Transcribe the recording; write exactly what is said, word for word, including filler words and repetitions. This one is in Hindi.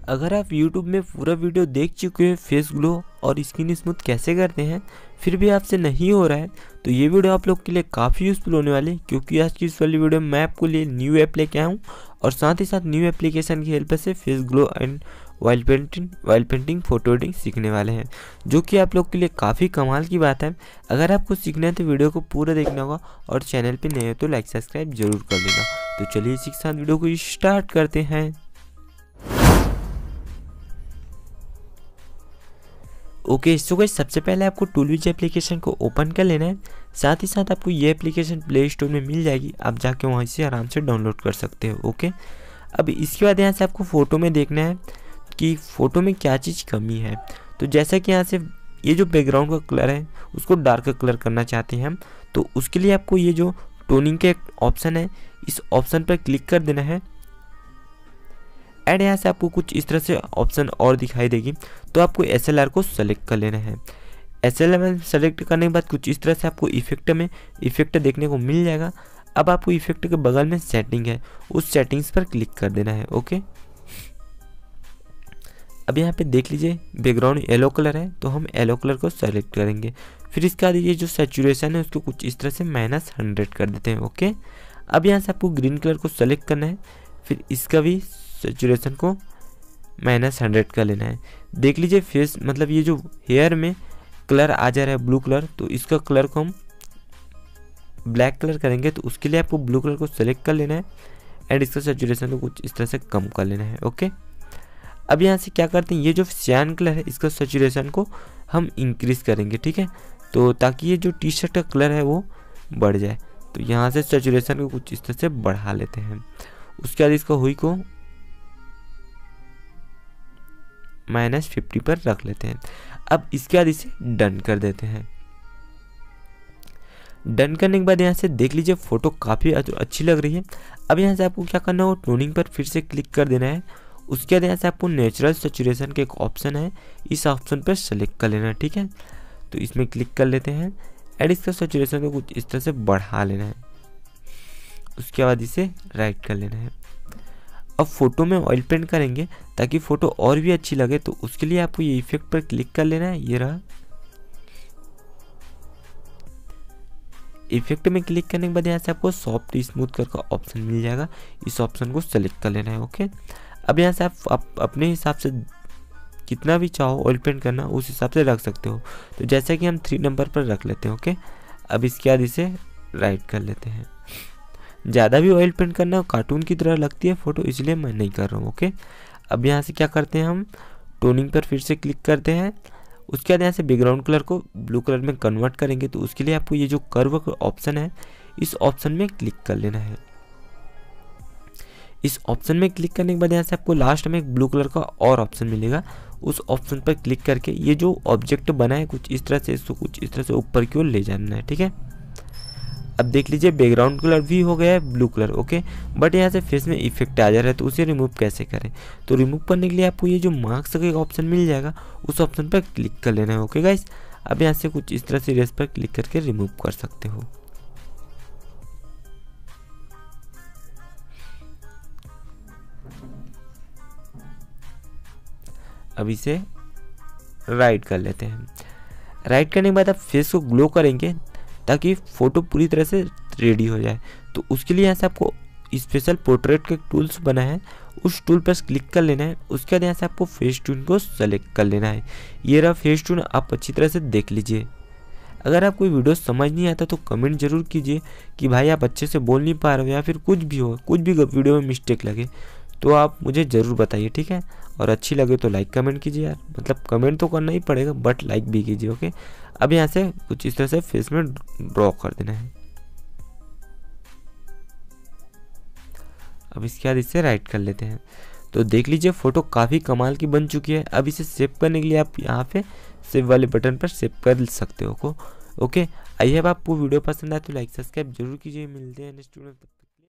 अगर आप YouTube में पूरा वीडियो देख चुके हैं फेस ग्लो और स्किन स्मूथ कैसे करते हैं, फिर भी आपसे नहीं हो रहा है, तो ये वीडियो आप लोग के लिए काफ़ी यूज़फुल होने वाली है, क्योंकि आज की इस वाली वीडियो में मैं आपको लिए न्यू ऐप लेके आया हूँ और साथ ही साथ न्यू एप्लीकेशन की हेल्प से face glow and while painting while painting photo editing सीखने वाले हैं, जो कि आप लोग के लिए काफ़ी कमाल की बात है। अगर आपको सीखना है तो वीडियो को पूरा देखना होगा और चैनल पे नए हो तो लाइक सब्सक्राइब जरूर कर देना। तो चलिए इसी के साथ वीडियो को स्टार्ट करते हैं। ओके सो गाइस, सबसे पहले आपको टूलविज एप्लीकेशन को ओपन कर लेना है। साथ ही साथ आपको ये एप्लीकेशन प्ले स्टोर में मिल जाएगी, आप जाके वहाँ से आराम से डाउनलोड कर सकते हो। ओके, अब इसके बाद यहाँ से आपको फ़ोटो में देखना है कि फ़ोटो में क्या चीज़ कमी है। तो जैसा कि यहाँ से ये जो बैकग्राउंड का कलर है उसको डार्क कलर करना चाहते हैं हम, तो उसके लिए आपको ये जो टोनिंग का ऑप्शन है इस ऑप्शन पर क्लिक कर देना है। एंड यहाँ से आपको कुछ इस तरह से ऑप्शन और दिखाई देगी, तो आपको एस एल आर को सेलेक्ट कर लेना है। एस एल आर सेलेक्ट करने के बाद कुछ इस तरह से आपको इफेक्ट में इफेक्ट देखने को मिल जाएगा। अब आपको इफेक्ट के बगल में सेटिंग है, उस सेटिंग्स पर क्लिक कर देना है। ओके, अब यहाँ पे देख लीजिए बैकग्राउंड येलो कलर है, तो हम येलो कलर को सेलेक्ट करेंगे। फिर इसके बाद ये जो सैचुरेशन है उसको कुछ इस तरह से माइनस हंड्रेड कर देते हैं। ओके, अब यहाँ से आपको ग्रीन कलर को सेलेक्ट करना है, फिर इसका भी सैचुरेशन को माइनस हंड्रेड कर लेना है। देख लीजिए फेस मतलब ये जो हेयर में कलर आ जा रहा है ब्लू कलर, तो इसका कलर को हम ब्लैक कलर करेंगे, तो उसके लिए आपको ब्लू कलर को सेलेक्ट कर लेना है एंड इसका सैचुरेशन को कुछ इस तरह से कम कर लेना है। ओके, अब यहाँ से क्या करते हैं, ये जो सियान कलर है इसका सैचुरेशन को हम इंक्रीज करेंगे, ठीक है, तो ताकि ये जो टी शर्ट का कलर है वो बढ़ जाए। तो यहाँ से सैचुरेशन को कुछ इस तरह से बढ़ा लेते हैं। उसके बाद इसका हुई को माइनस फिफ्टी पर रख लेते हैं। अब इसके बाद इसे डन कर देते हैं। डन करने के बाद यहाँ से देख लीजिए फोटो काफ़ी अच्छी लग रही है। अब यहाँ से आपको क्या करना है, टोनिंग पर फिर से क्लिक कर देना है। उसके बाद यहाँ से आपको नेचुरल सैचुरेशन का एक ऑप्शन है, इस ऑप्शन पर सेलेक्ट कर लेना है, ठीक है, तो इसमें क्लिक कर लेते हैं एंड इसका सैचुरेशन को कुछ इस तरह से बढ़ा लेना है। उसके बाद इसे राइट कर लेना है। अब फोटो में ऑयल पेंट करेंगे ताकि फ़ोटो और भी अच्छी लगे, तो उसके लिए आपको ये इफेक्ट पर क्लिक कर लेना है। ये रहा, इफेक्ट में क्लिक करने के बाद यहाँ से आपको सॉफ्ट स्मूथ कलर का ऑप्शन मिल जाएगा, इस ऑप्शन को सेलेक्ट कर लेना है। ओके, अब यहाँ से आप, आप अपने हिसाब से कितना भी चाहो ऑयल पेंट करना उस हिसाब से रख सकते हो। तो जैसा कि हम थ्री नंबर पर रख लेते हैं। ओके, अब इसके बाद इसे राइट कर लेते हैं। ज़्यादा भी ऑयल पेंट करना कार्टून की तरह लगती है फ़ोटो, इसलिए मैं नहीं कर रहा हूँ। ओके, अब यहाँ से क्या करते हैं, हम टोनिंग पर फिर से क्लिक करते हैं। उसके बाद यहाँ से बैकग्राउंड कलर को ब्लू कलर में कन्वर्ट करेंगे, तो उसके लिए आपको ये जो कर्व का ऑप्शन है इस ऑप्शन में क्लिक कर लेना है। इस ऑप्शन में क्लिक करने के बाद यहाँ से आपको लास्ट में एक ब्लू कलर का और ऑप्शन मिलेगा, उस ऑप्शन पर क्लिक करके ये जो ऑब्जेक्ट बना है कुछ इस तरह से इसको कुछ इस तरह से ऊपर की ओर ले जाना है, ठीक है। अब देख लीजिए बैकग्राउंड कलर भी हो गया है ब्लू कलर। ओके, बट यहाँ से फेस में इफेक्ट आ जा रहा है, तो उसे रिमूव कैसे करें, तो रिमूव करने के लिए आपको ये जो मार्क्स का एक ऑप्शन मिल जाएगा उस ऑप्शन पर क्लिक कर लेना है। ओके गाइस, अब यहाँ से कुछ इस तरह से इरेज पर क्लिक करके रिमूव कर सकते हो। अब इसे राइट कर लेते हैं। राइट करने के बाद आप फेस को ग्लो करेंगे ताकि फ़ोटो पूरी तरह से रेडी हो जाए, तो उसके लिए यहाँ से आपको स्पेशल पोर्ट्रेट के टूल्स बना है, उस टूल पर क्लिक कर लेना है। उसके बाद यहाँ से आपको फेस टून को सेलेक्ट कर लेना है। ये रहा फेस टून, आप अच्छी तरह से देख लीजिए। अगर आप कोई वीडियो समझ नहीं आता तो कमेंट जरूर कीजिए कि भाई आप अच्छे से बोल नहीं पा रहे हो या फिर कुछ भी हो, कुछ भी वीडियो में मिस्टेक लगे तो आप मुझे ज़रूर बताइए, ठीक है। और अच्छी लगे तो लाइक कमेंट कीजिए यार, मतलब कमेंट तो करना ही पड़ेगा बट लाइक भी कीजिए। ओके, अब यहाँ से कुछ इस तरह से फेस में ड्रॉ कर देना है। अब इसके बाद इसे राइट कर लेते हैं। तो देख लीजिए फ़ोटो काफ़ी कमाल की बन चुकी है। अब इसे सेव करने के लिए आप यहाँ पे सेव वाले बटन पर सेव कर सकते हो को। ओके, आई होप आपको वीडियो पसंद आए तो लाइक सब्सक्राइब जरूर कीजिए। मिलते हैं नेक्स्ट वीडियो में।